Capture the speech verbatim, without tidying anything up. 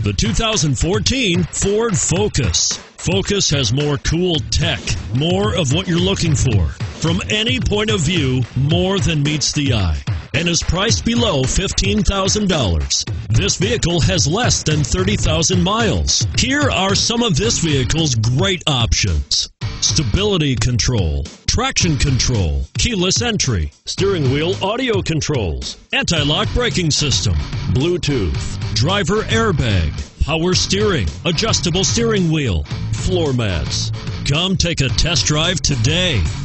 The two thousand fourteen Ford Focus. Focus has more cool tech, more of what you're looking for. From any point of view, more than meets the eye, and is priced below fifteen thousand dollars. This vehicle has less than thirty thousand miles. Here are some of this vehicle's great options: stability control, traction control, keyless entry, steering wheel audio controls, anti-lock braking system, Bluetooth, driver airbag, power steering, adjustable steering wheel, floor mats. Come take a test drive today.